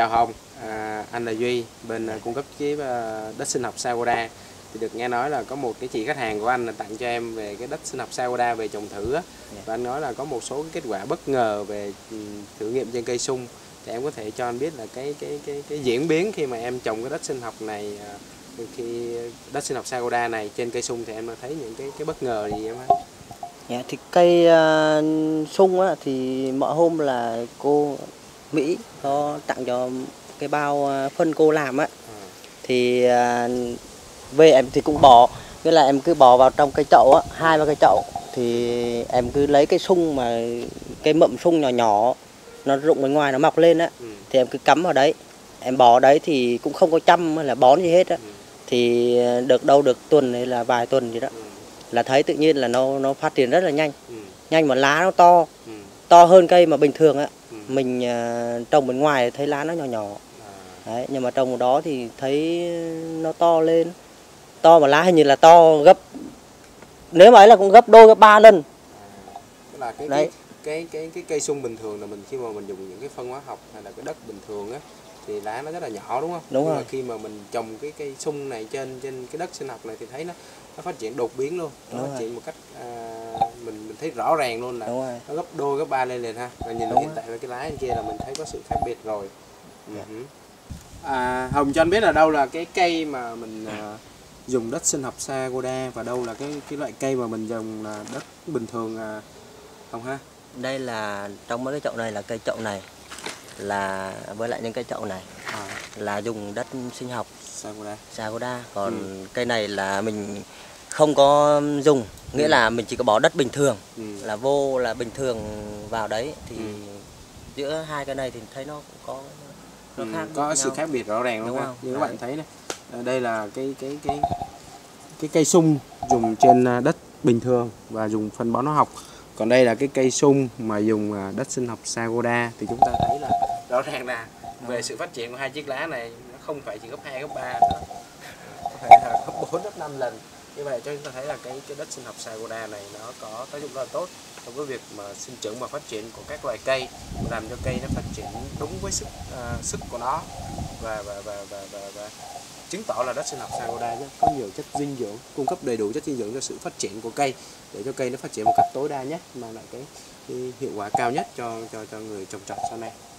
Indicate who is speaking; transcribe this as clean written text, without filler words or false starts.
Speaker 1: Chào Hồng, anh là Duy, bên cung cấp chế đất sinh học Sagoda. Thì được nghe nói là có một cái chị khách hàng của anh là tặng cho em về cái đất sinh học Sagoda về trồng thử á. Và anh nói là có một số cái kết quả bất ngờ về thử nghiệm trên cây sung. Thì em có thể cho anh biết là cái diễn biến khi mà em trồng cái đất sinh học này, khi đất sinh học Sagoda này trên cây sung thì em đã thấy những cái bất ngờ gì em ha?
Speaker 2: Thì cây sung á, thì mọi hôm là cô Mỹ có tặng cho cái bao phân cô làm á, thì về em thì cũng bỏ, nghĩa là em cứ bỏ vào trong cái chậu á, 2-3 cái chậu, thì em cứ lấy cái sung mà cái mậm sung nhỏ nhỏ nó rụng bên ngoài nó mọc lên á, thì em cứ cắm vào đấy, em bỏ đấy thì cũng không có chăm hay là bón gì hết á, thì được đâu được tuần hay là vài tuần gì đó là thấy tự nhiên là nó phát triển rất là nhanh, nhanh mà lá nó to, to hơn cây mà bình thường á, mình trồng bên ngoài thấy lá nó nhỏ nhỏ, đấy, nhưng mà trồng ở đó thì thấy nó to lên, to mà lá hình như là to gấp, nếu mà ấy là cũng gấp đôi gấp 3 lần.
Speaker 1: Tức là cái cây sung bình thường là khi mà mình dùng những cái phân hóa học hay là cái đất bình thường á thì lá nó rất là nhỏ đúng không?
Speaker 2: Đúng rồi.
Speaker 1: Mà khi mà mình trồng cái cây sung này trên cái đất sinh học này thì thấy nó phát triển đột biến luôn, nó phát triển một cách mình thấy rõ ràng luôn là nó gấp đôi gấp 3 lên liền ha. Và nhìn hiện tại với cái lá bên kia là mình thấy có sự khác biệt rồi. Hồng cho anh biết là đâu là cái cây mà mình dùng đất sinh học Sagoda và đâu là cái loại cây mà mình dùng là đất bình thường Hồng ha?
Speaker 2: Đây là trong mấy cái chậu này là cây chậu này là với lại những cây chậu này là dùng đất sinh học Sagoda, còn cây này là mình không có dùng, nghĩa là mình chỉ có bỏ đất bình thường, là vô là bình thường vào đấy, thì giữa hai cái này thì thấy nó cũng có khác
Speaker 1: có sự khác biệt rõ ràng luôn ha. Như các bạn thấy này, đây là cái cây sung dùng trên đất bình thường và dùng phân bón hóa học, còn đây là cái cây sung mà dùng đất sinh học Sagoda, thì chúng ta thấy là rõ ràng là về sự phát triển của hai chiếc lá này nó không phải chỉ gấp 2 gấp 3 nữa, có thể là gấp 4 gấp 5 lần. Như vậy cho chúng ta thấy là cái đất sinh học Sagoda này nó có tác dụng rất là tốt trong cái việc mà sinh trưởng và phát triển của các loài cây, làm cho cây nó phát triển đúng với sức của nó, và chứng tỏ là đất sinh học Sagoda có nhiều chất dinh dưỡng, cung cấp đầy đủ chất dinh dưỡng cho sự phát triển của cây, để cho cây nó phát triển một cách tối đa nhất, mang lại cái hiệu quả cao nhất cho người trồng trọt sau này.